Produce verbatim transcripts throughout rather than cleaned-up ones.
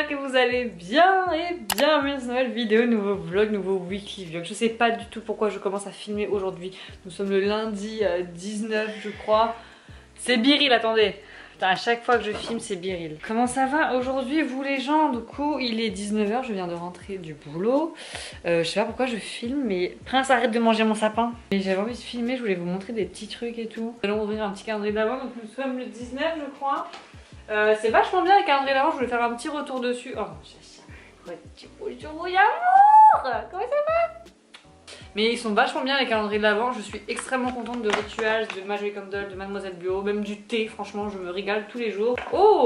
j'espère que vous allez bien et bienvenue dans cette nouvelle vidéo, nouveau vlog, nouveau weekly vlog. Je sais pas du tout pourquoi je commence à filmer aujourd'hui. Nous sommes le lundi euh, dix-neuf je crois. C'est Biril, attendez. Putain, à chaque fois que je filme c'est Biril. Comment ça va aujourd'hui vous les gens? Du coup il est dix-neuf heures, je viens de rentrer du boulot. euh, Je sais pas pourquoi je filme mais Prince arrête de manger mon sapin. Et j'avais envie de filmer, je voulais vous montrer des petits trucs et tout. Nous allons ouvrir un petit calendrier d'avant, donc nous sommes le dix-neuf je crois. euh, C'est vachement bien le calendrier d'avant, je voulais faire un petit retour dessus. Oh bonjour amour, comment ça va? Mais ils sont vachement bien les calendriers de l'Avent, je suis extrêmement contente de Rituals, de Majoy Candle, de Mademoiselle Bio, même du thé, franchement je me régale tous les jours.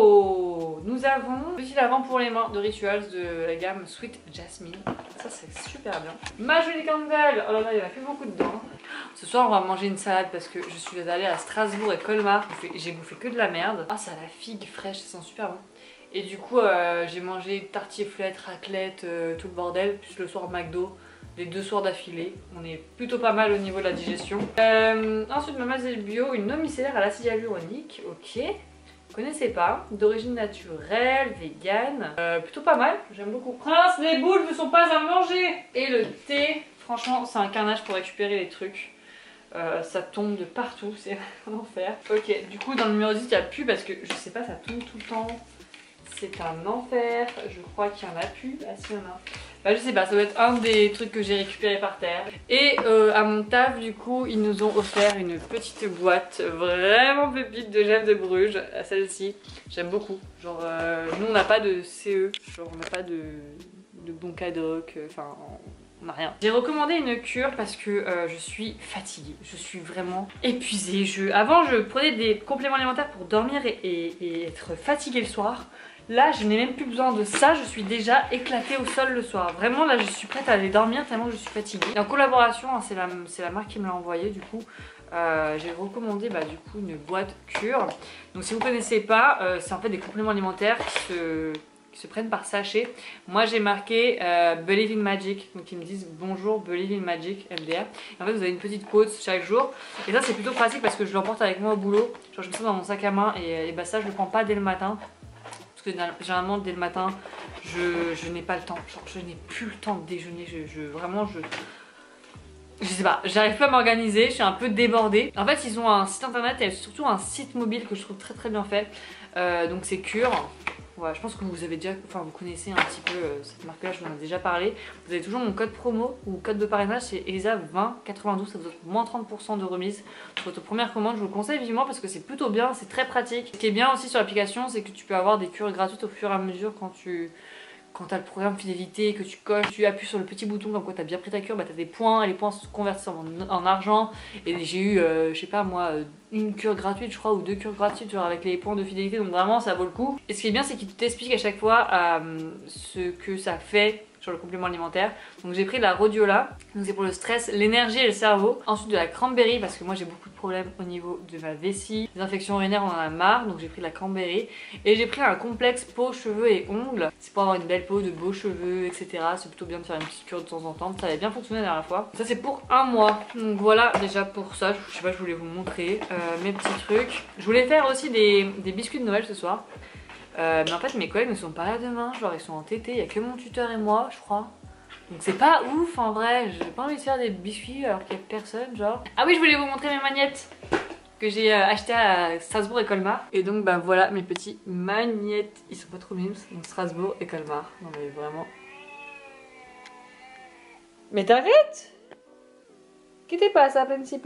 Oh, nous avons petit l'Avent pour les mains de Rituals de la gamme Sweet Jasmine, ça c'est super bien. Majoy Candle, oh là là il y en a fait beaucoup dedans. Ce soir on va manger une salade parce que je suis allée à Strasbourg et Colmar, j'ai bouffé que de la merde. Ah ça a la figue fraîche, ça sent super bon. Et du coup euh, j'ai mangé tartiflette, raclette, euh, tout le bordel, plus le soir McDo. Les deux soirs d'affilée, on est plutôt pas mal au niveau de la digestion. Euh, ensuite, Mademoiselle Bio, une eau micellaire à l'acide hyaluronique, ok. Vous connaissez pas, d'origine naturelle, vegan, euh, plutôt pas mal, j'aime beaucoup. Prince, les boules ne sont pas à manger. Et le thé, franchement, c'est un carnage pour récupérer les trucs. Euh, ça tombe de partout, c'est un enfer. Ok, du coup, dans le numéro dix, il n'y a plus parce que je sais pas, ça tombe tout le temps. C'est un enfer, je crois qu'il y en a plus. Ah si, il y en a. Bah je sais pas, ça doit être un des trucs que j'ai récupéré par terre. Et euh, à mon taf du coup ils nous ont offert une petite boîte vraiment pépite de gel de Bruges. Celle-ci, j'aime beaucoup. Genre euh, nous on n'a pas de C E, genre on n'a pas de, de bon cadoc, enfin on n'a rien. J'ai recommandé une cure parce que euh, je suis fatiguée, je suis vraiment épuisée. Je... Avant je prenais des compléments alimentaires pour dormir et, et, et être fatiguée le soir. Là, je n'ai même plus besoin de ça, je suis déjà éclatée au sol le soir. Vraiment, là, je suis prête à aller dormir tellement que je suis fatiguée. Et en collaboration, hein, c'est la, c'est la marque qui me l'a envoyé, du coup, euh, j'ai recommandé bah, du coup, une boîte cure. Donc, si vous ne connaissez pas, euh, c'est en fait des compléments alimentaires qui se, qui se prennent par sachet. Moi, j'ai marqué euh, Believe in Magic, donc ils me disent bonjour, Believe in Magic, M D R. Et en fait, vous avez une petite quote chaque jour. Et ça, c'est plutôt pratique parce que je l'emporte avec moi au boulot. Genre, je mets ça dans mon sac à main et, et bah, ça, je le prends pas dès le matin. Parce que généralement dès le matin je, je n'ai pas le temps, genre je n'ai plus le temps de déjeuner, je, je vraiment je je sais pas, j'arrive pas à m'organiser, je suis un peu débordée. En fait ils ont un site internet et surtout un site mobile que je trouve très très bien fait, euh, donc c'est Cure. Ouais, je pense que vous avez déjà, enfin vous connaissez un petit peu euh, cette marque là, je vous en ai déjà parlé. Vous avez toujours mon code promo ou code de parrainage, c'est Elisa vingt quatre-vingt-douze, ça vous offre moins trente pour cent de remise sur votre première commande. Je vous le conseille vivement parce que c'est plutôt bien, c'est très pratique. Ce qui est bien aussi sur l'application, c'est que tu peux avoir des cures gratuites au fur et à mesure quand tu... Quand tu as le programme fidélité, que tu coches, tu appuies sur le petit bouton comme quoi tu as bien pris ta cure, bah tu as des points et les points se convertissent en, en argent. Et j'ai eu, euh, je sais pas moi, une cure gratuite je crois ou deux cures gratuites genre avec les points de fidélité, donc vraiment ça vaut le coup. Et ce qui est bien c'est qu'il t'explique à chaque fois euh, ce que ça fait sur le complément alimentaire. Donc j'ai pris de la rhodiola, donc c'est pour le stress, l'énergie et le cerveau. Ensuite de la cranberry parce que moi j'ai beaucoup de problèmes au niveau de ma vessie, des infections urinaires on en a marre, donc j'ai pris de la cranberry. Et j'ai pris un complexe peau, cheveux et ongles, c'est pour avoir une belle peau, de beaux cheveux, et cetera. C'est plutôt bien de faire une petite cure de temps en temps, ça avait bien fonctionné la dernière fois. Ça c'est pour un mois, donc voilà déjà pour ça, je sais pas, je voulais vous montrer euh, mes petits trucs. Je voulais faire aussi des, des biscuits de Noël ce soir. Euh, mais en fait mes collègues ne sont pas là demain, genre ils sont en T T, il n'y a que mon tuteur et moi je crois. Donc c'est pas ouf en vrai, j'ai pas envie de faire des biscuits alors qu'il n'y a personne genre. Ah oui je voulais vous montrer mes magnettes que j'ai euh, achetées à Strasbourg et Colmar. Et donc bah voilà mes petits magnettes, ils sont pas trop mimes, donc Strasbourg et Colmar. Non mais vraiment. Mais t'arrêtes? Qu'est-ce qui te passe à Principe?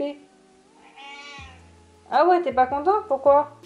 Ah ouais t'es pas content? Pourquoi?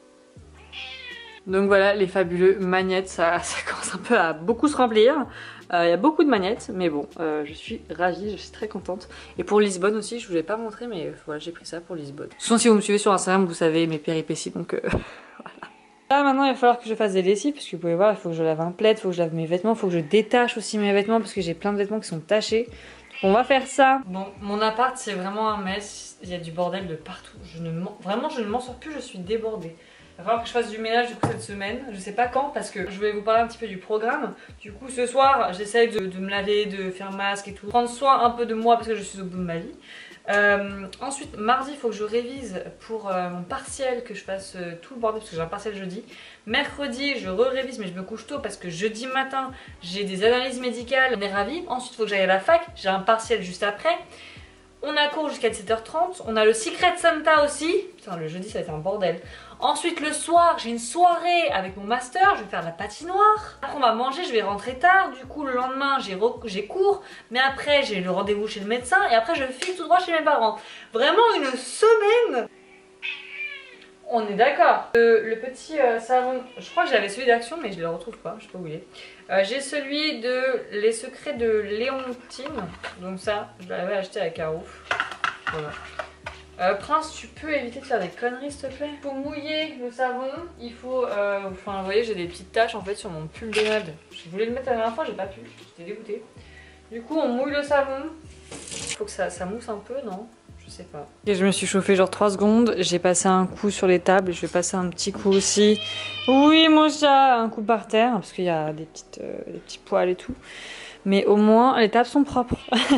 Donc voilà les fabuleux magnettes, ça, ça commence un peu à beaucoup se remplir. Il euh, y a beaucoup de magnettes mais bon euh, je suis ravie, je suis très contente. Et pour Lisbonne aussi, je vous l'ai pas montré mais voilà j'ai pris ça pour Lisbonne. Sinon si vous me suivez sur Instagram vous savez mes péripéties donc euh, voilà. Là maintenant il va falloir que je fasse des lessives parce que vous pouvez voir il faut que je lave un plaid, il faut que je lave mes vêtements, il faut que je détache aussi mes vêtements parce que j'ai plein de vêtements qui sont tachés. On va faire ça. Bon mon appart c'est vraiment un mess, il y a du bordel de partout. Je ne vraiment je ne m'en sors plus, je suis débordée. Il va falloir que je fasse du ménage du coup cette semaine. Je sais pas quand parce que je vais vous parler un petit peu du programme. Du coup ce soir j'essaye de, de me laver, de faire masque et tout. Prendre soin un peu de moi parce que je suis au bout de ma vie. Euh, ensuite mardi il faut que je révise pour euh, mon partiel, que je fasse euh, tout le bordel parce que j'ai un partiel jeudi. Mercredi je re-révise mais je me couche tôt parce que jeudi matin j'ai des analyses médicales, on est ravis. Ensuite il faut que j'aille à la fac, j'ai un partiel juste après. On a cours jusqu'à dix-sept heures trente, on a le Secret Santa aussi. Putain le jeudi ça va être un bordel. Ensuite le soir j'ai une soirée avec mon master, je vais faire de la patinoire. Après on va manger, je vais rentrer tard, du coup le lendemain j'ai cours. Mais après j'ai le rendez-vous chez le médecin et après je file tout droit chez mes parents. Vraiment une semaine. On est d'accord. Le, le petit euh, savon, je crois que j'avais celui d'Action mais je le retrouve pas, je sais pas où il est. Euh, j'ai celui de Les Secrets de Léontine. Donc ça, je l'avais acheté à Carouf. Voilà. Euh, Prince, tu peux éviter de faire des conneries s'il te plaît. Pour mouiller le savon, il faut... Euh, enfin vous voyez j'ai des petites taches en fait sur mon pull de mode. Je voulais le mettre la dernière fois, j'ai pas pu, j'étais dégoûtée. Du coup on mouille le savon. Il faut que ça, ça mousse un peu, non? Je sais pas. Et je me suis chauffée genre trois secondes, j'ai passé un coup sur les tables et je vais passer un petit coup aussi. Oui mon chat, un coup par terre parce qu'il y a des, petites, euh, des petits poils et tout. Mais au moins les tables sont propres.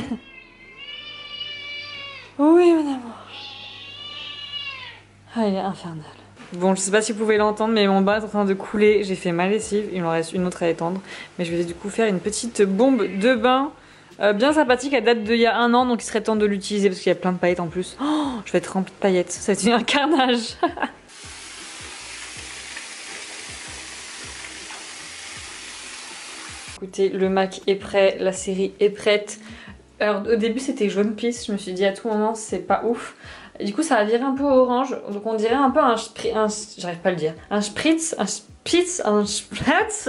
Oui mon amour. Ah il est infernal. Bon je sais pas si vous pouvez l'entendre mais mon bain est en train de couler. J'ai fait ma lessive, il me reste une autre à étendre. Mais je vais du coup faire une petite bombe de bain. Euh, bien sympathique, elle date d'il y a un an donc il serait temps de l'utiliser parce qu'il y a plein de paillettes en plus. Oh, je vais être remplie de paillettes, ça va être un carnage. Écoutez, le Mac est prêt, la série est prête. Alors au début c'était jaune pisse, je me suis dit à tout moment c'est pas ouf. Du coup ça va virer un peu orange, donc on dirait un peu un spritz, j'arrive pas à le dire, un spritz, un spritz, un spritz.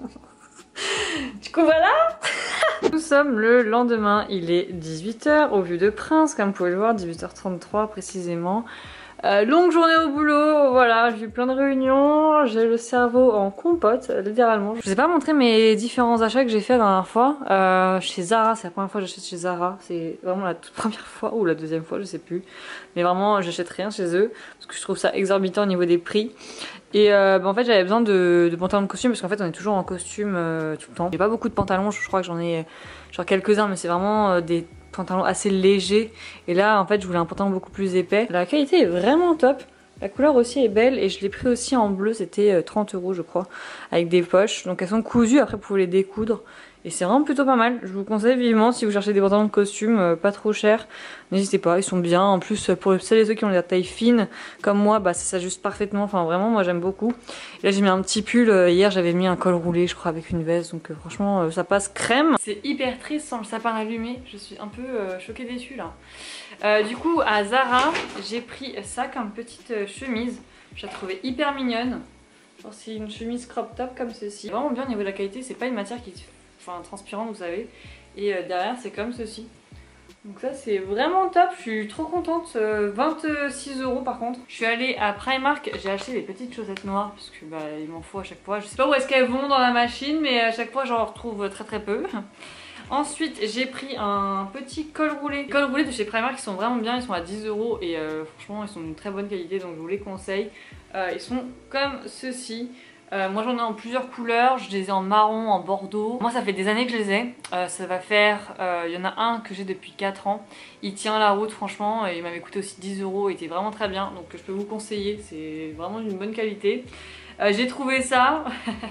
Du coup voilà. Nous sommes le lendemain, il est dix-huit heures au Vieux de Prince, comme vous pouvez le voir, dix-huit heures trente-trois précisément. Euh, longue journée au boulot, voilà, j'ai eu plein de réunions, j'ai le cerveau en compote, littéralement. Je vous ai pas montré mes différents achats que j'ai fait la dernière fois. Euh, chez Zara, c'est la première fois que j'achète chez Zara, c'est vraiment la toute première fois, ou la deuxième fois, je sais plus. Mais vraiment, j'achète rien chez eux, parce que je trouve ça exorbitant au niveau des prix. Et euh, bah en fait j'avais besoin de, de pantalons de costume parce qu'en fait on est toujours en costume euh, tout le temps. J'ai pas beaucoup de pantalons, je crois que j'en ai genre quelques-uns mais c'est vraiment euh, des pantalons assez légers. Et là en fait je voulais un pantalon beaucoup plus épais. La qualité est vraiment top. La couleur aussi est belle et je l'ai pris aussi en bleu, c'était trente euros je crois, avec des poches. Donc elles sont cousues, après vous pouvez les découdre. Et c'est vraiment plutôt pas mal, je vous conseille vivement si vous cherchez des pantalons de costume euh, pas trop chers. N'hésitez pas, ils sont bien. En plus pour celles et ceux qui ont la taille fine comme moi, bah ça s'ajuste parfaitement. Enfin vraiment moi j'aime beaucoup. Et là j'ai mis un petit pull, euh, hier j'avais mis un col roulé je crois avec une veste. Donc euh, franchement euh, ça passe crème. C'est hyper triste sans le sapin allumé, je suis un peu euh, choquée déçue là. Euh, du coup à Zara j'ai pris ça comme petite euh, chemise. Je la trouvais hyper mignonne. Genre c'est une chemise crop top comme ceci. Vraiment bien au niveau de la qualité, c'est pas une matière qui enfin transparente vous savez. Et euh, derrière c'est comme ceci. Donc ça c'est vraiment top, je suis trop contente. euh, vingt-six euros par contre. Je suis allée à Primark, j'ai acheté des petites chaussettes noires parce que bah il m'en faut à chaque fois. Je sais pas où est-ce qu'elles vont dans la machine mais à chaque fois j'en retrouve très très peu. Ensuite j'ai pris un petit col roulé. Les cols roulés de chez Primark ils sont vraiment bien, ils sont à dix euros et euh, franchement ils sont d'une très bonne qualité donc je vous les conseille. Euh, ils sont comme ceci. Euh, moi j'en ai en plusieurs couleurs, je les ai en marron, en bordeaux. Moi ça fait des années que je les ai, euh, ça va faire, il euh, y en a un que j'ai depuis quatre ans. Il tient la route franchement, et il m'avait coûté aussi dix euros, il était vraiment très bien. Donc je peux vous conseiller, c'est vraiment d'une bonne qualité. Euh, j'ai trouvé ça,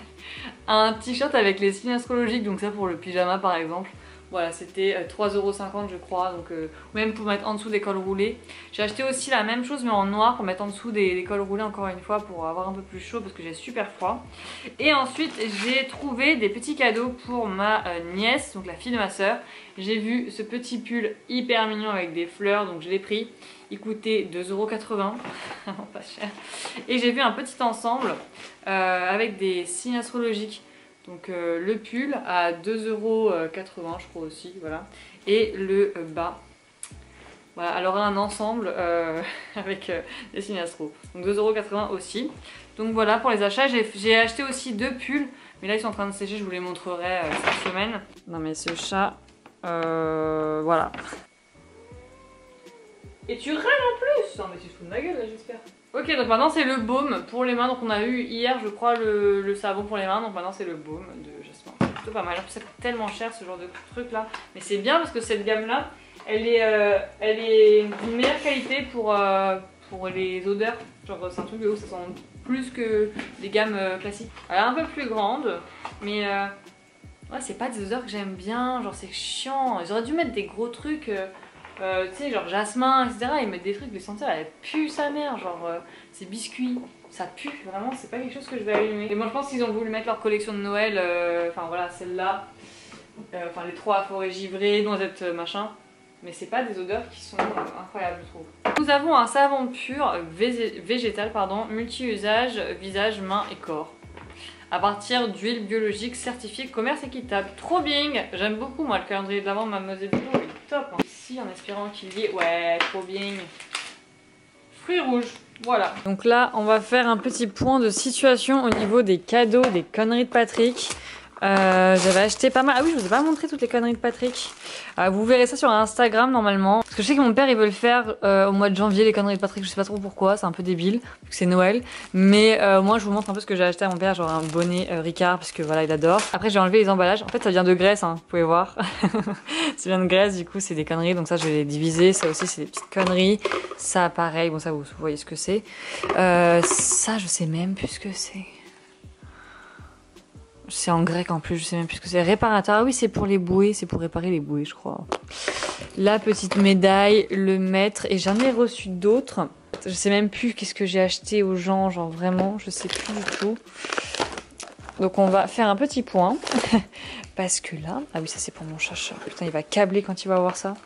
un t-shirt avec les signes astrologiques, donc ça pour le pyjama par exemple. Voilà, c'était trois euros cinquante je crois, donc euh, même pour mettre en dessous des cols roulés. J'ai acheté aussi la même chose mais en noir pour mettre en dessous des, des cols roulés encore une fois pour avoir un peu plus chaud parce que j'ai super froid. Et ensuite j'ai trouvé des petits cadeaux pour ma euh, nièce, donc la fille de ma soeur. J'ai vu ce petit pull hyper mignon avec des fleurs, donc je l'ai pris. Il coûtait deux euros quatre-vingts, vraiment pas cher. Et j'ai vu un petit ensemble euh, avec des signes astrologiques. Donc euh, le pull à deux euros quatre-vingts je crois aussi, voilà. Et le euh, bas. Voilà, elle aura un ensemble euh, avec euh, des signes astro. Donc deux euros quatre-vingts aussi. Donc voilà pour les achats. J'ai acheté aussi deux pulls. Mais là ils sont en train de sécher, je vous les montrerai euh, cette semaine. Non mais ce chat, euh, voilà. Et tu râles en plus. Non mais tu te fous de ma gueule là j'espère. Ok, donc maintenant c'est le baume pour les mains. Donc on a eu hier, je crois, le, le savon pour les mains. Donc maintenant c'est le baume de Jasmin. C'est plutôt pas mal. En plus, ça coûte tellement cher ce genre de truc là. Mais c'est bien parce que cette gamme là, elle est, euh, elle est d'une meilleure qualité pour, euh, pour les odeurs. Genre c'est un truc de ouf, ça sent plus que les gammes euh, classiques. Elle est un peu plus grande, mais euh, ouais, c'est pas des odeurs que j'aime bien. Genre c'est chiant. Ils auraient dû mettre des gros trucs. Euh, Euh, tu sais, genre jasmin, et cetera. Ils mettent des trucs, les sentir, elle pue sa mère. Genre, euh, c'est biscuits, ça pue. Vraiment, c'est pas quelque chose que je vais allumer. Et moi, je pense qu'ils ont voulu mettre leur collection de Noël. euh, Enfin, voilà, celle-là. Euh, enfin, les trois forêts givrées, noisettes, machin. Mais c'est pas des odeurs qui sont euh, incroyables, je trouve. Nous avons un savon pur, végé végétal, pardon, multi-usage, visage, main et corps. À partir d'huile biologique certifiée commerce équitable. Trop bing. J'aime beaucoup, moi, le calendrier de l'avant Mademoiselle Duo, il est top. Hein. Ici, en espérant qu'il y ait... Ouais, trop bing. Fruits rouges, voilà. Donc là, on va faire un petit point de situation au niveau des cadeaux, des conneries de Patrick. Euh, J'avais acheté pas mal. Ah oui, je vous ai pas montré toutes les conneries de Patrick. Euh, vous verrez ça sur Instagram normalement. Parce que je sais que mon père il veut le faire euh, au mois de janvier, les conneries de Patrick. Je sais pas trop pourquoi, c'est un peu débile, vu que c'est Noël. Mais euh, moi je vous montre un peu ce que j'ai acheté à mon père, genre un bonnet euh, Ricard, parce que voilà, il adore. Après j'ai enlevé les emballages. En fait ça vient de Grèce, hein, vous pouvez voir. Ça vient de Grèce, du coup c'est des conneries. Donc ça je vais les diviser. Ça aussi c'est des petites conneries. Ça pareil, bon ça vous voyez ce que c'est. Euh, ça je sais même plus ce que c'est. C'est en grec en plus, je sais même plus ce que c'est. Réparateur, ah oui c'est pour les bouées, c'est pour réparer les bouées je crois. La petite médaille, le maître, et j'en ai reçu d'autres. Je sais même plus qu'est-ce que j'ai acheté aux gens, genre vraiment, je sais plus du tout. Donc on va faire un petit point. Parce que là, ah oui ça c'est pour mon chacha, putain il va câbler quand il va voir ça.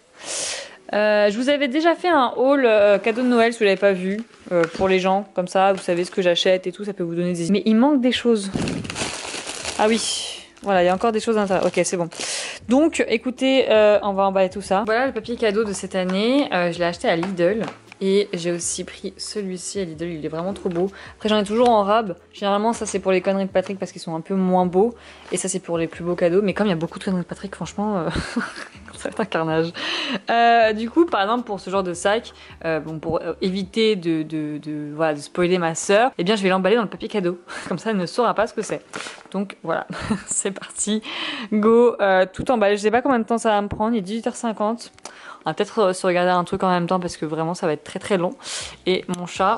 Euh, je vous avais déjà fait un haul euh, cadeau de Noël si vous l'avez pas vu, euh, pour les gens, comme ça, vous savez ce que j'achète et tout, ça peut vous donner des idées. Mais il manque des choses. Ah oui, voilà, il y a encore des choses à l'intérieur. Ok, c'est bon. Donc, écoutez, euh, on va emballer tout ça. Voilà le papier cadeau de cette année. Euh, je l'ai acheté à Lidl. Et j'ai aussi pris celui-ci à Lidl, il est vraiment trop beau. Après j'en ai toujours en rab. Généralement ça c'est pour les conneries de Patrick parce qu'ils sont un peu moins beaux. Et ça c'est pour les plus beaux cadeaux. Mais comme il y a beaucoup de conneries de Patrick, franchement, euh... ça va être un carnage. Euh, du coup par exemple pour ce genre de sac, euh, bon, pour euh, éviter de, de, de, voilà, de spoiler ma soeur, eh bien je vais l'emballer dans le papier cadeau. Comme ça elle ne saura pas ce que c'est. Donc voilà, c'est parti. Go, euh, tout emballé. Je sais pas combien de temps ça va me prendre, il est dix-huit heures cinquante. On va peut-être se regarder un truc en même temps parce que vraiment ça va être très très long. Et mon chat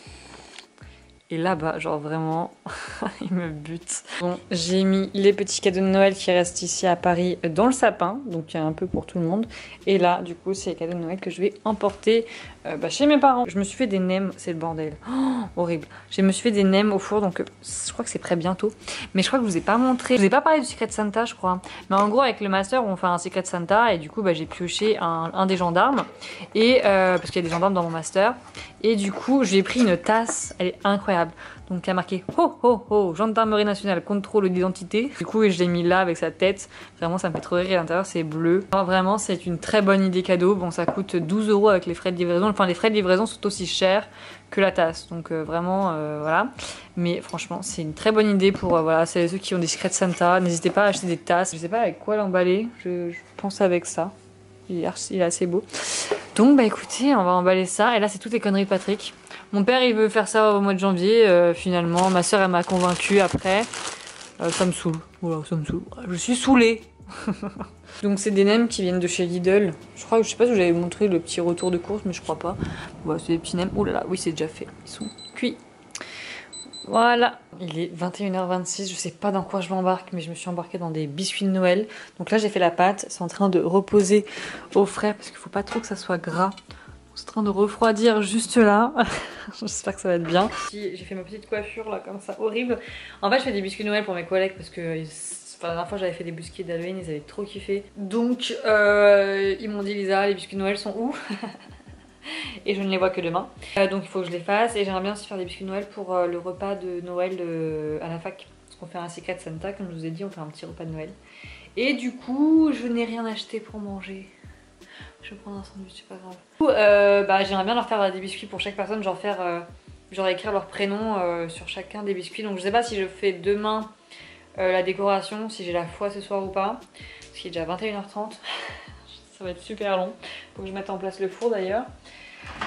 est là-bas, genre vraiment, il me bute. Bon, j'ai mis les petits cadeaux de Noël qui restent ici à Paris dans le sapin, donc il y a un peu pour tout le monde. Et là, du coup, c'est les cadeaux de Noël que je vais emporter euh, bah, chez mes parents. Je me suis fait des nems, c'est le bordel, oh, horrible. Je me suis fait des nems au four, donc euh, je crois que c'est prêt bientôt. Mais je crois que je vous ai pas montré, je vous ai pas parlé du Secret Santa, je crois. Mais en gros, avec le master, on fait un Secret Santa et du coup, bah, j'ai pioché un, un des gendarmes, et euh, parce qu'il y a des gendarmes dans mon master. Et du coup, j'ai pris une tasse, elle est incroyable. Donc il y a marqué ho ho ho, gendarmerie nationale, contrôle d'identité. Du coup, je l'ai mis là avec sa tête. Vraiment, ça me fait trop rire. À l'intérieur, c'est bleu. Alors, vraiment, c'est une très bonne idée cadeau. Bon, ça coûte douze euros avec les frais de livraison. Enfin, les frais de livraison sont aussi chers que la tasse. Donc euh, vraiment, euh, voilà. Mais franchement, c'est une très bonne idée pour euh, voilà, c'est ceux qui ont des Secret Santa. N'hésitez pas à acheter des tasses. Je sais pas avec quoi l'emballer. Je, je pense avec ça. Il est, il est assez beau. Donc bah écoutez, on va emballer ça. Et là, c'est toutes les conneries de Patrick. Mon père, il veut faire ça au mois de janvier. Euh, finalement, ma soeur, elle m'a convaincue après. Euh, ça me saoule. Voilà, ça me saoule. Je suis saoulée. Donc c'est des nems qui viennent de chez Lidl. Je crois que je sais pas si vous avez montré le petit retour de course, mais je crois pas. Voilà, c'est des petits nems. Oh là là, oui, c'est déjà fait. Ils sont cuits. Voilà, il est vingt et une heures vingt-six, je sais pas dans quoi je m'embarque, mais je me suis embarquée dans des biscuits de Noël. Donc là j'ai fait la pâte, c'est en train de reposer au frais parce qu'il faut pas trop que ça soit gras. C'est en train de refroidir juste là. J'espère que ça va être bien. J'ai fait ma petite coiffure là comme ça, horrible. En fait je fais des biscuits de Noël pour mes collègues parce que enfin, la dernière fois j'avais fait des biscuits d'Halloween, ils avaient trop kiffé. Donc euh, ils m'ont dit Lisa, les biscuits de Noël sont où? Et je ne les vois que demain, euh, donc il faut que je les fasse. Et j'aimerais bien aussi faire des biscuits de Noël pour euh, le repas de Noël euh, à la fac, parce qu'on fait un Secret Santa, comme je vous ai dit, on fait un petit repas de Noël. Et du coup je n'ai rien acheté pour manger. Je vais prendre un sandwich, c'est pas grave. Du coup, euh, bah, j'aimerais bien leur faire des biscuits pour chaque personne, genre faire euh, genre écrire leur prénom euh, sur chacun des biscuits. Donc je sais pas si je fais demain euh, la décoration, si j'ai la foi ce soir ou pas, parce qu'il est déjà vingt et une heures trente. Ça va être super long. Faut que je mette en place le four d'ailleurs.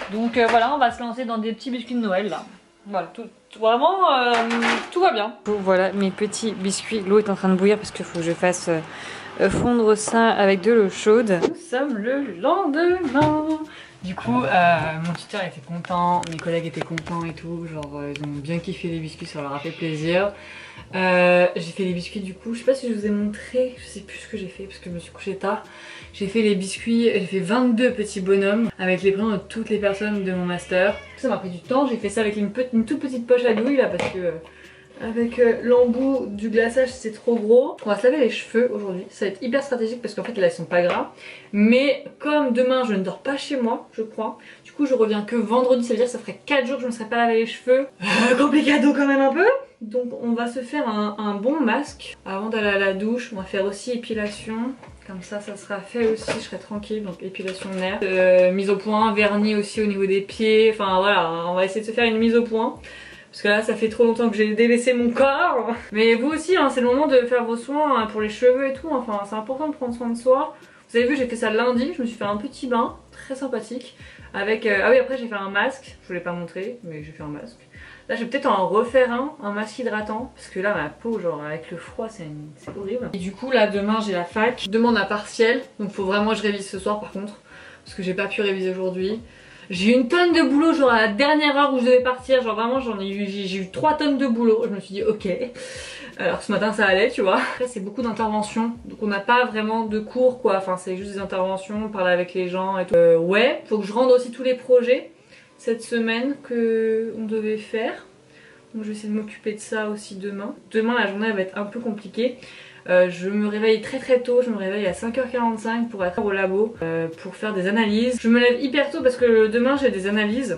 Donc euh, voilà, on va se lancer dans des petits biscuits de Noël là. Voilà, tout, tout, vraiment euh, tout va bien. Voilà mes petits biscuits, l'eau est en train de bouillir parce qu'il faut que je fasse euh, fondre ça avec de l'eau chaude. Nous sommes le lendemain. Du coup, euh, mon tuteur était content, mes collègues étaient contents et tout, genre euh, ils ont bien kiffé les biscuits, ça leur a fait plaisir. Euh, j'ai fait les biscuits du coup, je sais pas si je vous ai montré, je sais plus ce que j'ai fait parce que je me suis couchée tard. J'ai fait les biscuits, j'ai fait vingt-deux petits bonhommes avec les prénoms de toutes les personnes de mon master. Ça m'a pris du temps, j'ai fait ça avec une, une toute petite poche à douille là parce que... Euh, avec euh, l'embout du glaçage c'est trop gros. On va se laver les cheveux aujourd'hui, ça va être hyper stratégique parce qu'en fait là ils sont pas gras. Mais comme demain je ne dors pas chez moi je crois, du coup je reviens que vendredi, ça veut dire que ça ferait quatre jours que je ne me serais pas lavé les cheveux. Euh, complicado quand même un peu. Donc on va se faire un, un bon masque avant d'aller à la douche. On va faire aussi épilation. Comme ça, ça sera fait aussi, je serai tranquille, donc épilation de nerfs. Euh, mise au point, vernis aussi au niveau des pieds. Enfin voilà, on va essayer de se faire une mise au point. Parce que là ça fait trop longtemps que j'ai délaissé mon corps. Mais vous aussi hein, c'est le moment de faire vos soins hein, pour les cheveux et tout. Enfin c'est important de prendre soin de soi. Vous avez vu j'ai fait ça lundi, je me suis fait un petit bain très sympathique. Avec euh... ah oui après j'ai fait un masque, je voulais pas montrer mais j'ai fait un masque. Là je vais peut-être en refaire un, un masque hydratant. Parce que là ma peau genre avec le froid c'est une... horrible. Et du coup là demain j'ai la fac. Demain on a partiel, donc faut vraiment que je révise ce soir par contre. Parce que j'ai pas pu réviser aujourd'hui. J'ai eu une tonne de boulot genre à la dernière heure où je devais partir, genre vraiment j'en ai eu, j'ai eu trois tonnes de boulot. Je me suis dit ok, alors ce matin ça allait tu vois. Après c'est beaucoup d'interventions, donc on n'a pas vraiment de cours quoi, enfin c'est juste des interventions, on parle avec les gens et tout. Euh, ouais, faut que je rende aussi tous les projets cette semaine que on devait faire. Donc je vais essayer de m'occuper de ça aussi demain. Demain la journée elle va être un peu compliquée. Euh, je me réveille très très tôt, je me réveille à cinq heures quarante-cinq pour être au labo, euh, pour faire des analyses. Je me lève hyper tôt parce que demain j'ai des analyses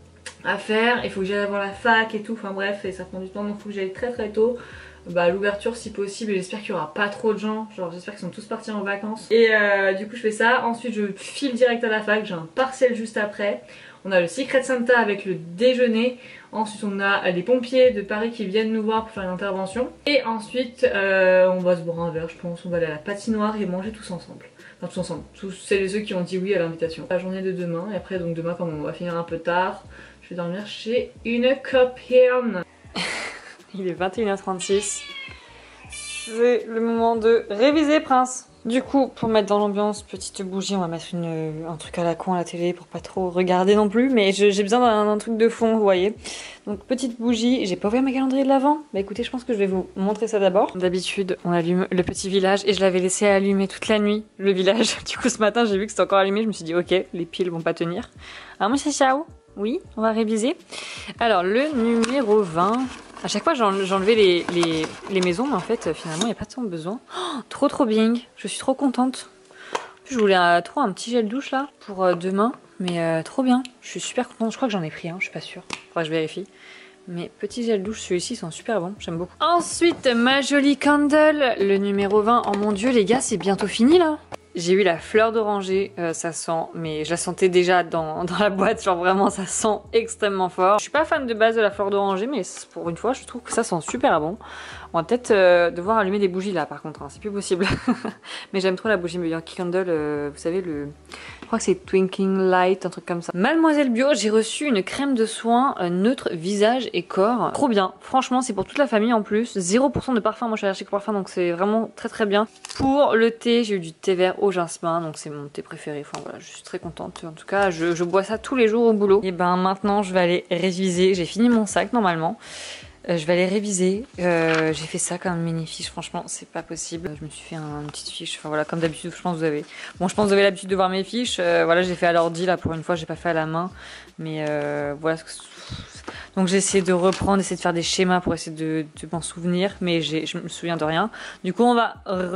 à faire, il faut que j'aille avant la fac et tout, enfin bref, et ça prend du temps donc il faut que j'aille très très tôt. Bah, à l'ouverture si possible, et j'espère qu'il n'y aura pas trop de gens, genre j'espère qu'ils sont tous partis en vacances. Et euh, du coup je fais ça, ensuite je file direct à la fac, j'ai un partiel juste après. On a le Secret Santa avec le déjeuner. Ensuite on a les pompiers de Paris qui viennent nous voir pour faire une intervention. Et ensuite euh, on va se boire un verre je pense, on va aller à la patinoire et manger tous ensemble. Enfin tous ensemble, tous celles et ceux qui ont dit oui à l'invitation. La journée de demain, et après donc demain comme on va finir un peu tard, je vais dormir chez une copine. Il est vingt et une heures trente-six. C'est le moment de réviser Prince. Du coup, pour mettre dans l'ambiance, petite bougie, on va mettre une, un truc à la con à la télé pour pas trop regarder non plus. Mais j'ai besoin d'un truc de fond, vous voyez. Donc petite bougie, j'ai pas ouvert ma calendrier de l'avant. Bah écoutez, je pense que je vais vous montrer ça d'abord. D'habitude, on allume le petit village et je l'avais laissé allumer toute la nuit, le village. Du coup, ce matin, j'ai vu que c'était encore allumé. Je me suis dit, ok, les piles vont pas tenir. Alors moi, c'est ciao. Oui, on va réviser. Alors, le numéro vingt... À chaque fois j'enlevais les, les, les maisons, mais en fait finalement il n'y a pas tant besoin. Oh, trop trop bien, je suis trop contente. En plus, je voulais euh, trop un petit gel douche là pour euh, demain, mais euh, trop bien. Je suis super contente, je crois que j'en ai pris un, hein, je suis pas sûre. Faudra que je vérifie. Mais petit gel douche, celui-ci sont super bons, j'aime beaucoup. Ensuite, ma jolie candle, le numéro vingt. Oh mon dieu les gars, c'est bientôt fini là. J'ai eu la fleur d'oranger, euh, ça sent, mais je la sentais déjà dans, dans la boîte, genre vraiment ça sent extrêmement fort. Je suis pas fan de base de la fleur d'oranger, mais pour une fois je trouve que ça sent super bon. On va peut-être euh, devoir allumer des bougies là par contre, hein, c'est plus possible. Mais j'aime trop la bougie Yankee Candle, euh, vous savez le... Je crois que c'est Twinkling Light, un truc comme ça. Mademoiselle Bio, j'ai reçu une crème de soin euh, neutre visage et corps. Trop bien, franchement c'est pour toute la famille en plus. zéro pour cent de parfum, moi je suis allergique au parfum donc c'est vraiment très très bien. Pour le thé, j'ai eu du thé vert au jasmin, donc c'est mon thé préféré. Enfin voilà, je suis très contente. En tout cas, je, je bois ça tous les jours au boulot. Et ben maintenant je vais aller réviser. J'ai fini mon sac normalement. Euh, je vais aller réviser. Euh, j'ai fait ça comme une mini fiche, franchement, c'est pas possible. Je me suis fait un, une petite fiche. Enfin voilà, comme d'habitude, je pense que vous avez. Bon, je pense que vous avez l'habitude de voir mes fiches. Euh, voilà, j'ai fait à l'ordi là pour une fois, j'ai pas fait à la main. Mais euh, voilà. Donc j'ai essayé de reprendre, essayer de faire des schémas pour essayer de, de m'en souvenir, mais je me souviens de rien. Du coup, on va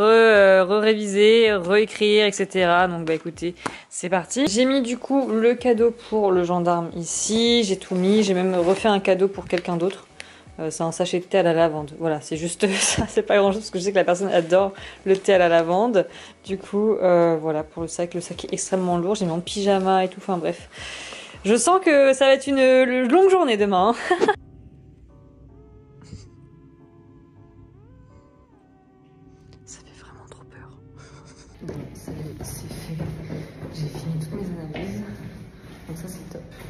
re-réviser, re réécrire, et cetera. Donc bah écoutez, c'est parti. J'ai mis du coup le cadeau pour le gendarme ici. J'ai tout mis. J'ai même refait un cadeau pour quelqu'un d'autre. Euh, c'est un sachet de thé à la lavande. Voilà, c'est juste ça, c'est pas grand chose parce que je sais que la personne adore le thé à la lavande. Du coup, euh, voilà pour le sac. Le sac est extrêmement lourd. J'ai mis en pyjama et tout. Enfin bref. Je sens que ça va être une, une longue journée demain. Ça fait vraiment trop peur. Bon, ça c'est fait. J'ai fini toutes mes analyses. Donc ça c'est top.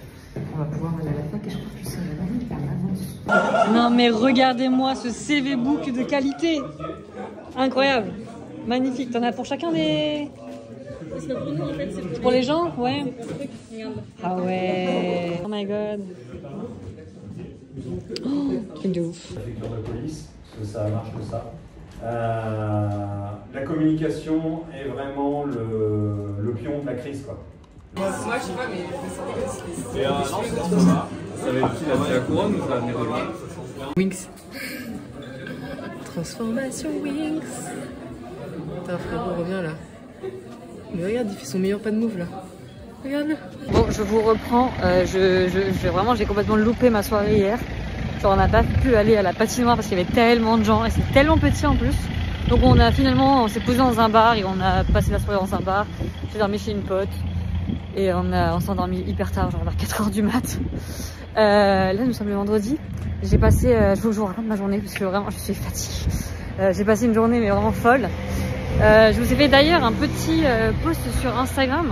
on va pouvoir aller à la fac et je crois que je serai vraiment par l'avance. Non mais regardez-moi ce C V book de qualité. Incroyable. Magnifique. T'en as pour chacun des... C'est pour nous en fait, c'est Pour les gens? Ouais. Regarde. Ah ouais. Oh my god. Oh, truc de ouf. Préfecture de police, parce que ça marche comme ça. Euh, la communication est vraiment le, le pion de la crise, quoi. Moi je sais pas, mais je me Et euh, non, ça va. Ça va être qui là? C'est la couronne ou ça va venir de loin? Wings. Transformation Wings. Putain frérot, reviens là. Mais regarde, il fait son meilleur pas de move là. Regarde-le. Bon, je vous reprends. Euh, je, je, je, vraiment, j'ai complètement loupé ma soirée hier. Genre, on n'a pas pu aller à la patinoire parce qu'il y avait tellement de gens et c'est tellement petit en plus. Donc on a finalement, on s'est posé dans un bar et on a passé la soirée dans un bar. J'ai dormi chez une pote et on, a, on s'est endormi hyper tard, genre vers quatre heures du mat. Euh, là, nous sommes le vendredi. J'ai passé, euh, je vous, je vous raconte ma journée parce que vraiment, je suis fatiguée. Euh, j'ai passé une journée mais vraiment folle. Euh, je vous ai fait d'ailleurs un petit euh, post sur Instagram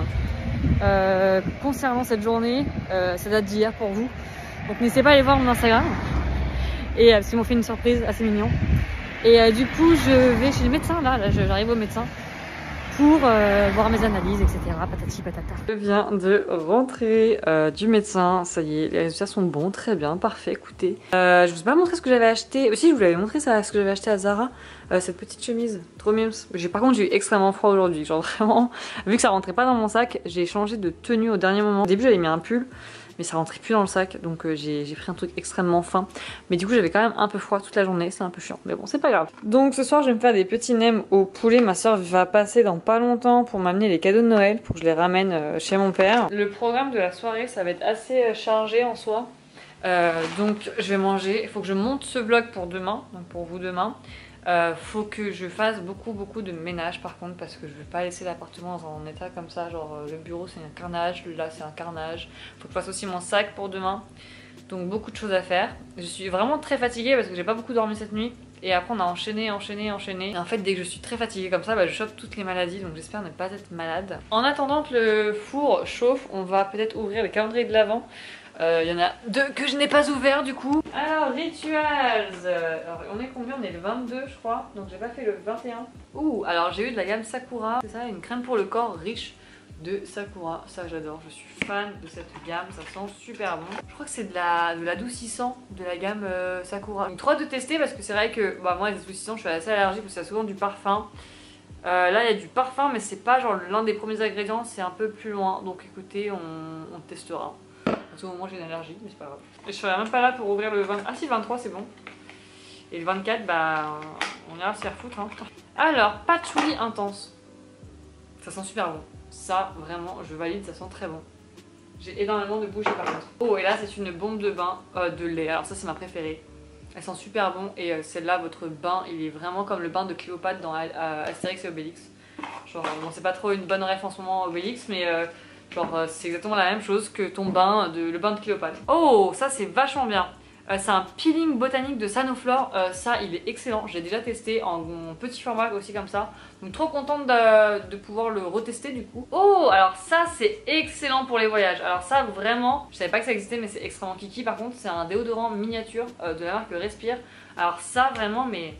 euh, concernant cette journée. Euh, ça date d'hier pour vous. Donc n'hésitez pas à aller voir mon Instagram. Et euh, parce qu'ils m'ont fait une surprise assez mignon. Et euh, du coup, je vais chez le médecin là. Là, j'arrive au médecin pour euh, voir mes analyses, et cetera. Patati patata. Je viens de rentrer euh, du médecin. Ça y est, les résultats sont bons, très bien, parfait. Écoutez, euh, je vous ai pas montré ce que j'avais acheté. Aussi, je vous l'avais montré ça, ce que j'avais acheté à Zara. Euh, cette petite chemise, trop mimes. J'ai par contre, j'ai eu extrêmement froid aujourd'hui. Genre vraiment, vu que ça rentrait pas dans mon sac, j'ai changé de tenue au dernier moment. Au début, j'avais mis un pull. Mais ça rentrait plus dans le sac, donc euh, j'ai pris un truc extrêmement fin. Mais du coup j'avais quand même un peu froid toute la journée, c'est un peu chiant, mais bon c'est pas grave. Donc ce soir je vais me faire des petits nems au poulet. Ma soeur va passer dans pas longtemps pour m'amener les cadeaux de Noël, pour que je les ramène euh, chez mon père. Le programme de la soirée ça va être assez euh, chargé en soi. Euh, donc je vais manger, il faut que je monte ce vlog pour demain, donc pour vous demain. Euh, faut que je fasse beaucoup beaucoup de ménage par contre parce que je vais pas laisser l'appartement dans un état comme ça, genre euh, le bureau c'est un carnage, là c'est un carnage. Faut que je fasse aussi mon sac pour demain, donc beaucoup de choses à faire. Je suis vraiment très fatiguée parce que j'ai pas beaucoup dormi cette nuit et après on a enchaîné, enchaîné, enchaîné. Et en fait dès que je suis très fatiguée comme ça, bah, je chope toutes les maladies, donc j'espère ne pas être malade. En attendant que le four chauffe, on va peut-être ouvrir le calendrier de l'Avent. Il euh, y en a deux que je n'ai pas ouvert du coup. Alors, Rituals. Alors, on est combien? On est le vingt-deux, je crois. Donc, j'ai pas fait le vingt et un. Ouh, alors j'ai eu de la gamme Sakura. C'est ça, une crème pour le corps riche de Sakura. Ça, j'adore. Je suis fan de cette gamme. Ça sent super bon. Je crois que c'est de la de l'adoucissant de la gamme euh, Sakura. Donc, trop hâte de tester parce que c'est vrai que bah, moi, les adoucissants, je suis assez allergique parce que c'est souvent du parfum. Euh, là, il y a du parfum, mais c'est pas genre l'un des premiers ingrédients. C'est un peu plus loin. Donc, écoutez, on, on testera. À tout moment j'ai une allergie, mais c'est pas grave. Et je serai même pas là pour ouvrir le vingt. Ah si, le vingt-trois c'est bon. Et le vingt-quatre, bah on ira se faire foutre. Hein. Alors, patchouli intense. Ça sent super bon. Ça, vraiment, je valide, ça sent très bon. J'ai énormément de bougies par contre. Oh, et là c'est une bombe de bain euh, de lait. Alors ça c'est ma préférée. Elle sent super bon. Et euh, celle-là, votre bain, il est vraiment comme le bain de Cléopâtre dans euh, Astérix et Obélix. Genre, bon c'est pas trop une bonne ref en ce moment Obélix, mais... Euh, Genre euh, c'est exactement la même chose que ton bain, de, le bain de Cléopâtre. Oh, ça c'est vachement bien. Euh, c'est un peeling botanique de Sanoflore. Euh, ça il est excellent, j'ai déjà testé en, en petit format aussi comme ça. Donc trop contente de, de pouvoir le retester du coup. Oh, alors ça c'est excellent pour les voyages. Alors ça vraiment, je savais pas que ça existait mais c'est extrêmement kiki. Par contre c'est un déodorant miniature euh, de la marque Respire. Alors ça vraiment, mais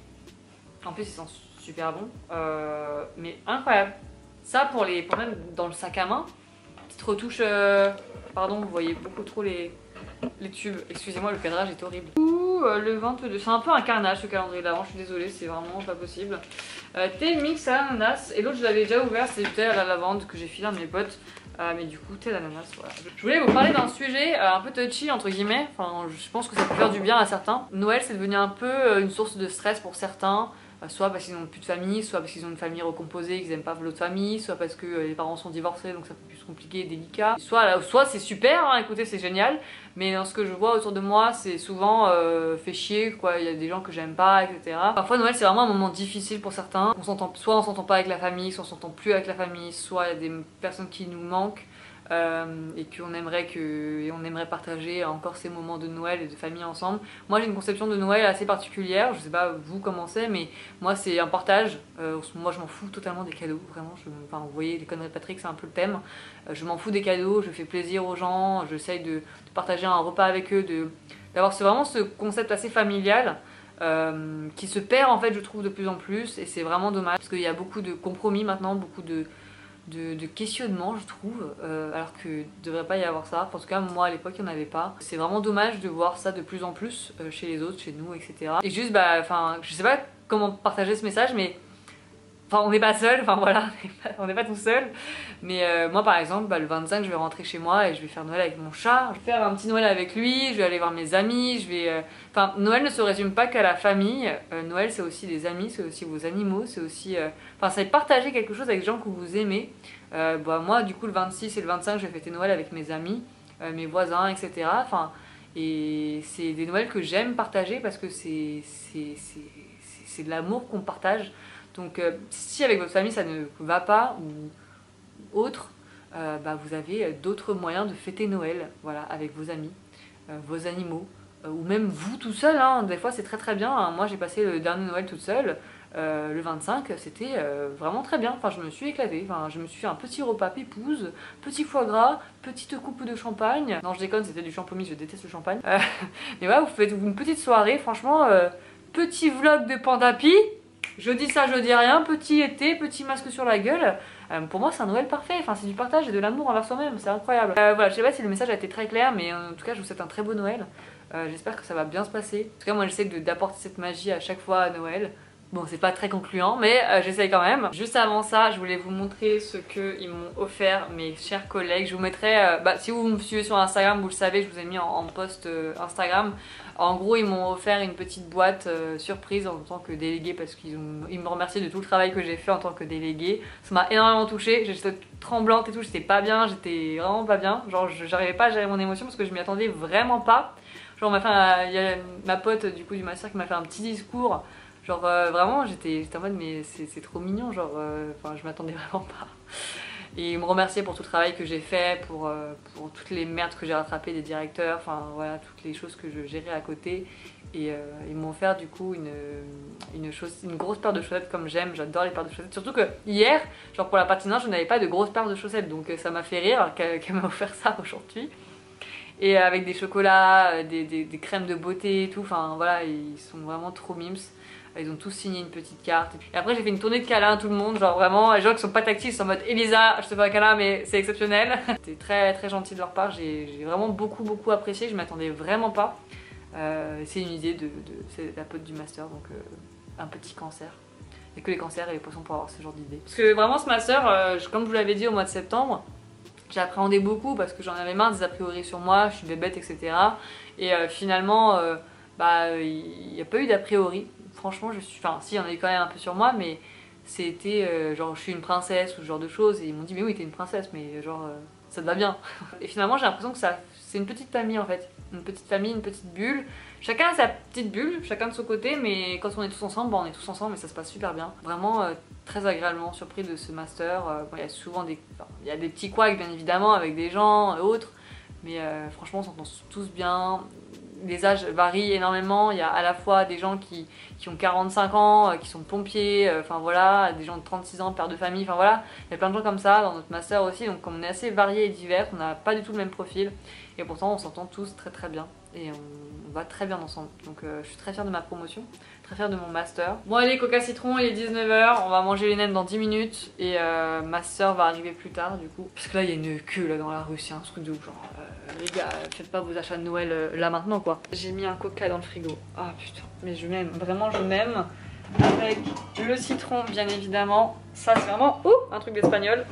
en plus il sent super bon. Euh, mais incroyable. Ça pour les, pour même dans le sac à main. Retouche, euh... pardon, vous voyez beaucoup trop les, les tubes. Excusez-moi, le cadrage est horrible. Ouh, euh, le vingt-deux, c'est un peu un carnage ce calendrier d'avant, je suis désolée, c'est vraiment pas possible. Euh, thé mix à l'ananas, et l'autre je l'avais déjà ouvert, c'est du thé à la lavande que j'ai filé à mes potes. Euh, mais du coup, thé à l'ananas, voilà. Je voulais vous parler d'un sujet euh, un peu touchy, entre guillemets. Enfin, je pense que ça peut faire du bien à certains. Noël, c'est devenu un peu euh, une source de stress pour certains. Soit parce qu'ils n'ont plus de famille, soit parce qu'ils ont une famille recomposée et qu'ils n'aiment pas l'autre famille, soit parce que les parents sont divorcés donc ça peut plus se compliquer et délicat. Soit, soit c'est super, hein, écoutez c'est génial, mais dans ce que je vois autour de moi c'est souvent euh, fait chier, quoi. Il y a des gens que j'aime pas, et cetera. Parfois Noël c'est vraiment un moment difficile pour certains. On s'entend, soit on s'entend pas avec la famille, soit on s'entend plus avec la famille, soit il y a des personnes qui nous manquent. euh, et qu'on aimerait, que, et on aimerait partager encore ces moments de Noël et de famille ensemble. Moi j'ai une conception de Noël assez particulière, je sais pas vous comment c'est, mais moi c'est un partage. Euh, moi je m'en fous totalement des cadeaux, vraiment. Je, enfin, vous voyez, les conneries de Patrick c'est un peu le thème. Euh, je m'en fous des cadeaux, je fais plaisir aux gens, j'essaye de, de partager un repas avec eux, de, d'avoir ce, vraiment ce concept assez familial. Euh, qui se perd en fait je trouve de plus en plus, et c'est vraiment dommage parce qu'il y a beaucoup de compromis maintenant, beaucoup de, de, de questionnements je trouve, euh, alors que ne devrait pas y avoir ça. En tout cas moi à l'époque il n'y en avait pas. C'est vraiment dommage de voir ça de plus en plus euh, chez les autres, chez nous, et cetera. Et juste bah enfin je sais pas comment partager ce message, mais enfin on n'est pas seul, enfin voilà, on n'est pas, pas tout seul. Mais euh, moi par exemple, bah, le vingt-cinq je vais rentrer chez moi et je vais faire Noël avec mon chat. Je vais faire un petit Noël avec lui, je vais aller voir mes amis, je vais... Euh... Enfin Noël ne se résume pas qu'à la famille, euh, Noël c'est aussi des amis, c'est aussi vos animaux, c'est aussi... Euh... Enfin c'est partager quelque chose avec des gens que vous aimez. Euh, bah, moi du coup le vingt-six et le vingt-cinq je vais fêter Noël avec mes amis, euh, mes voisins, et cetera. Enfin, et c'est des Noëls que j'aime partager parce que c'est de l'amour qu'on partage. Donc euh, si avec votre famille ça ne va pas ou autre, euh, bah, vous avez d'autres moyens de fêter Noël, voilà, avec vos amis, euh, vos animaux, euh, ou même vous tout seul, hein. Des fois c'est très très bien, hein. Moi j'ai passé le dernier Noël toute seule, euh, le vingt-cinq, c'était euh, vraiment très bien, enfin je me suis éclatée, enfin, je me suis fait un petit repas pépouze, petit foie gras, petite coupe de champagne, non je déconne, c'était du champomis, je déteste le champagne, euh, mais voilà, vous faites une petite soirée, franchement, euh, petit vlog de Pandapi. Je dis ça, je dis rien, petit été, petit masque sur la gueule. Euh, pour moi c'est un Noël parfait, enfin c'est du partage et de l'amour envers soi-même, c'est incroyable. Euh, voilà, je sais pas si le message a été très clair, mais en tout cas je vous souhaite un très beau Noël. Euh, J'espère que ça va bien se passer. En tout cas moi j'essaie d'apporter cette magie à chaque fois à Noël. Bon c'est pas très concluant, mais euh, j'essaye quand même. Juste avant ça, je voulais vous montrer ce qu'ils m'ont offert mes chers collègues. Je vous mettrai, euh, bah, si vous me suivez sur Instagram, vous le savez, je vous ai mis en, en post euh, Instagram. En gros ils m'ont offert une petite boîte euh, surprise en tant que déléguée, parce qu'ils ils me remerciaient de tout le travail que j'ai fait en tant que déléguée. Ça m'a énormément touchée, j'étais tremblante et tout, j'étais pas bien, j'étais vraiment pas bien. Genre j'arrivais pas à gérer mon émotion parce que je m'y attendais vraiment pas. Genre on m'a fait un, y a ma pote du coup du master qui m'a fait un petit discours. Genre euh, vraiment j'étais en mode mais c'est trop mignon, genre euh, enfin je m'attendais vraiment pas. Et ils me remerciaient pour tout le travail que j'ai fait, pour, euh, pour toutes les merdes que j'ai rattrapées des directeurs, enfin voilà, toutes les choses que je gérais à côté. Et euh, ils m'ont offert du coup une, une, chose, une grosse paire de chaussettes comme j'aime, j'adore les paires de chaussettes. Surtout que hier, genre pour la patinage, je n'avais pas de grosse paire de chaussettes, donc ça m'a fait rire qu'elle qu'elle m'a offert ça aujourd'hui. Et avec des chocolats, des, des, des crèmes de beauté et tout, enfin voilà, ils sont vraiment trop mimes. Ils ont tous signé une petite carte. Et après j'ai fait une tournée de câlins à tout le monde, genre vraiment les gens qui sont pas tactiles sont en mode Elisa, je te fais un câlin mais c'est exceptionnel. C'était très très gentil de leur part, j'ai vraiment beaucoup beaucoup apprécié, je m'attendais vraiment pas. Euh, c'est une idée de, de c'est la pote du master, donc euh, un petit cancer. Il n'y a que les cancers et les poissons pour avoir ce genre d'idée. Parce que vraiment ce master, euh, comme je vous l'avais dit au mois de septembre, j'ai appréhendé beaucoup parce que j'en avais marre des a priori sur moi, je suis bébête, et cetera. Et euh, finalement, euh, bah il n'y a pas eu d'a priori. Franchement, je suis. Enfin, si, il y en a eu quand même un peu sur moi, mais c'était euh, genre je suis une princesse ou ce genre de choses. Et ils m'ont dit, mais oui, t'es une princesse, mais genre euh, ça te va bien. Et finalement, j'ai l'impression que ça, c'est une petite famille en fait. Une petite famille, une petite bulle. Chacun a sa petite bulle, chacun de son côté, mais quand on est tous ensemble, bah, on est tous ensemble et ça se passe super bien. Vraiment euh, très agréablement surpris de ce master. Euh, bon, il y a souvent des. Enfin, il y a des petits couacs, bien évidemment, avec des gens et autres. Mais euh, franchement, on s'entend tous bien. Les âges varient énormément, il y a à la fois des gens qui, qui ont quarante-cinq ans, euh, qui sont pompiers, enfin euh, voilà, des gens de trente-six ans, pères de famille, enfin voilà, il y a plein de gens comme ça dans notre master aussi, donc on est assez variés et divers, on n'a pas du tout le même profil, et pourtant on s'entend tous très très bien, et on, on va très bien ensemble, donc euh, je suis très fière de ma promotion, très fière de mon master. Bon allez, Coca Citron, il est dix-neuf heures, on va manger les nems dans dix minutes, et euh, ma soeur va arriver plus tard du coup, parce que là il y a une queue là dans la rue, c'est un truc de ouf, genre... Euh, les gars, faites pas vos achats de Noël euh, là maintenant quoi. J'ai mis un coca dans le frigo. Ah putain, mais je m'aime, vraiment je m'aime. Avec le citron bien évidemment. Ça c'est vraiment ouh, un truc d'espagnol.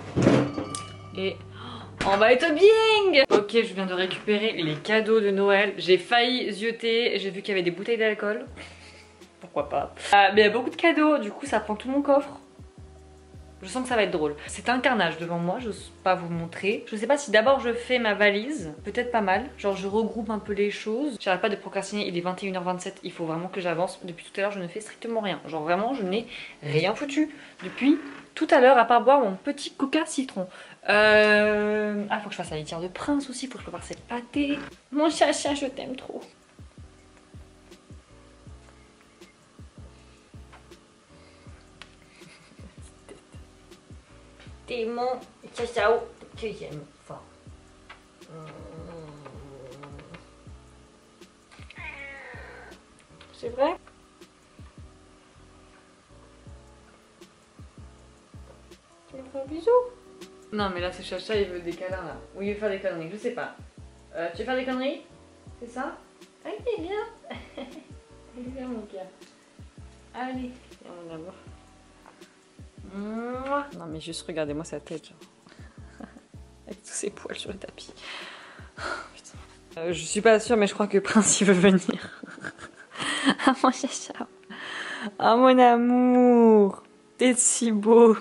Et on va être bien. Ok, je viens de récupérer les cadeaux de Noël. J'ai failli zioter, j'ai vu qu'il y avait des bouteilles d'alcool. Pourquoi pas. euh, Mais il y a beaucoup de cadeaux, du coup ça prend tout mon coffre. Je sens que ça va être drôle. C'est un carnage devant moi, je n'ose pas vous montrer. Je sais pas si d'abord je fais ma valise, peut-être pas mal. Genre je regroupe un peu les choses. J'arrête pas de procrastiner, il est vingt et une heures vingt-sept, il faut vraiment que j'avance. Depuis tout à l'heure je ne fais strictement rien. Genre vraiment je n'ai rien foutu depuis tout à l'heure à part boire mon petit coca citron. Euh... Ah, faut que je fasse la litière de Prince aussi, faut que je prépare cette pâtée. Mon chacha, je t'aime trop. T'es mon chachao que j'aime fort. C'est vrai? Tu me fais un bisou? Non mais là c'est Chacha, il veut des câlins là. Ou il veut faire des conneries, je sais pas. Euh, tu veux faire des conneries? C'est ça? Allez viens. Allez viens mon gars. Allez, viens mon amour. Non mais juste regardez-moi sa tête genre. Avec tous ses poils sur le tapis. Oh, putain. Euh, je suis pas sûre mais je crois que Prince il veut venir. Ah mon Chacha. Ah mon amour. T'es si beau.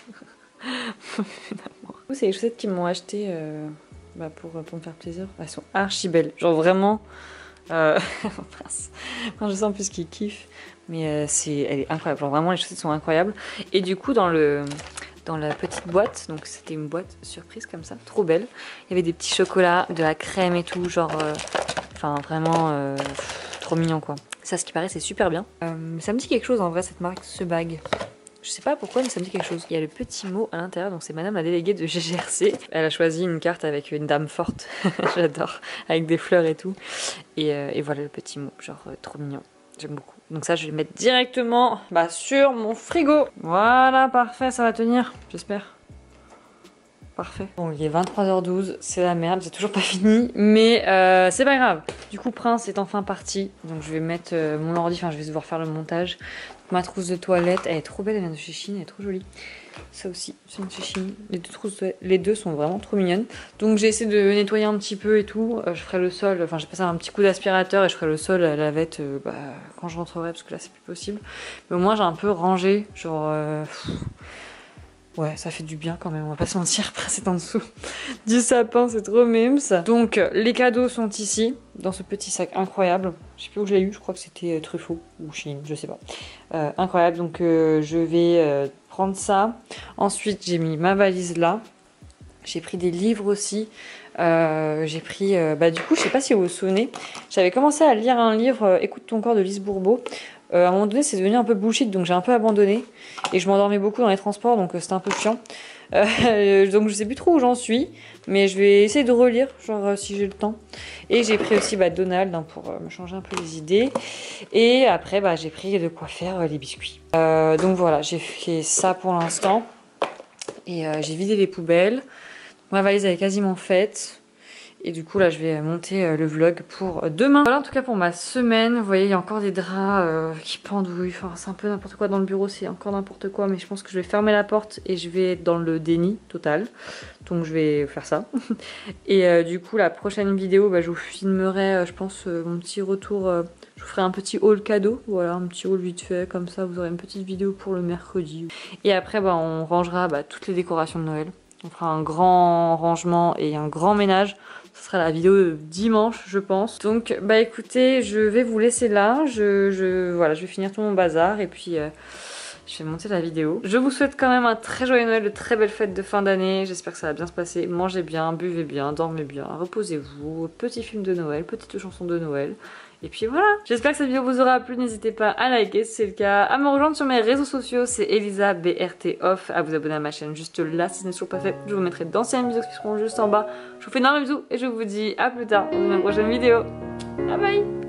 C'est les chaussettes qu'ils m'ont achetées euh, bah pour, pour me faire plaisir. Elles sont archi belles. Genre vraiment. Euh, Prince. Enfin, je sens plus qu'il kiffe. Mais euh, c'est, elle est incroyable. Genre vraiment les chaussettes sont incroyables. Et du coup dans le dans la petite boîte, donc c'était une boîte surprise comme ça, trop belle. Il y avait des petits chocolats, de la crème et tout, genre, euh, enfin vraiment euh, trop mignon quoi. Ça, ce qui paraît, c'est super bien. Euh, ça me dit quelque chose en vrai cette marque, ce bag. Je sais pas pourquoi, mais ça me dit quelque chose. Il y a le petit mot à l'intérieur, donc c'est madame la déléguée de G G R C. Elle a choisi une carte avec une dame forte, j'adore, avec des fleurs et tout. Et, euh, et voilà le petit mot, genre euh, trop mignon, j'aime beaucoup. Donc ça, je vais le mettre directement bah, sur mon frigo. Voilà, parfait, ça va tenir, j'espère. Parfait. Bon, il est vingt-trois heures douze, c'est la merde, c'est toujours pas fini, mais euh, c'est pas grave. Du coup, Prince est enfin parti, donc je vais mettre euh, mon ordi, enfin je vais devoir faire le montage. Ma trousse de toilette, elle est trop belle, elle vient de chez Chine, elle est trop jolie. Ça aussi, c'est une chez Chine. Les deux trousses, les deux sont vraiment trop mignonnes. Donc j'ai essayé de nettoyer un petit peu et tout. Euh, je ferai le sol, enfin j'ai passé un petit coup d'aspirateur et je ferai le sol à la lavette euh, bah, quand je rentrerai parce que là c'est plus possible. Mais au moins j'ai un peu rangé, genre... Euh, ouais, ça fait du bien quand même, on va pas se mentir, c'est en dessous du sapin, c'est trop mimes. Donc les cadeaux sont ici, dans ce petit sac incroyable. Je sais plus où je l'ai eu, je crois que c'était Truffaut ou Chine, je sais pas. Euh, incroyable, donc euh, je vais euh, prendre ça. Ensuite j'ai mis ma valise là. J'ai pris des livres aussi. Euh, j'ai pris, euh, bah du coup je sais pas si vous vous souvenez, j'avais commencé à lire un livre, euh, Écoute ton corps de Lise Bourbeau. Euh, à un moment donné c'est devenu un peu bullshit donc j'ai un peu abandonné et je m'endormais beaucoup dans les transports donc euh, c'était un peu chiant. Euh, donc je sais plus trop où j'en suis mais je vais essayer de relire genre euh, si j'ai le temps. Et j'ai pris aussi bah, Donald hein, pour euh, me changer un peu les idées et après bah, j'ai pris de quoi faire euh, les biscuits. Euh, donc voilà, j'ai fait ça pour l'instant et euh, j'ai vidé les poubelles. Ma valise elle est quasiment faite. Et du coup là je vais monter le vlog pour demain. Voilà en tout cas pour ma semaine. Vous voyez il y a encore des draps euh, qui pendouillent. Enfin c'est un peu n'importe quoi dans le bureau, c'est encore n'importe quoi. Mais je pense que je vais fermer la porte et je vais être dans le déni total. Donc je vais faire ça. Et euh, du coup la prochaine vidéo bah, je vous filmerai euh, je pense euh, mon petit retour. Euh, je vous ferai un petit haul cadeau. Voilà un petit haul vite fait comme ça vous aurez une petite vidéo pour le mercredi. Et après bah, on rangera bah, toutes les décorations de Noël. On fera un grand rangement et un grand ménage. Ce sera la vidéo de dimanche je pense. Donc bah écoutez je vais vous laisser là. Je, je, voilà, je vais finir tout mon bazar et puis euh, je vais monter la vidéo. Je vous souhaite quand même un très joyeux Noël, de très belles fêtes de fin d'année. J'espère que ça va bien se passer. Mangez bien, buvez bien, dormez bien, reposez-vous. Petit film de Noël, petite chanson de Noël. Et puis voilà, j'espère que cette vidéo vous aura plu, n'hésitez pas à liker si c'est le cas, à me rejoindre sur mes réseaux sociaux, c'est Elisa B R T Off, à vous abonner à ma chaîne juste là si ce n'est toujours pas fait, je vous mettrai d'anciennes vidéos qui seront juste en bas. Je vous fais énormément de bisous et je vous dis à plus tard dans une prochaine vidéo. Bye bye.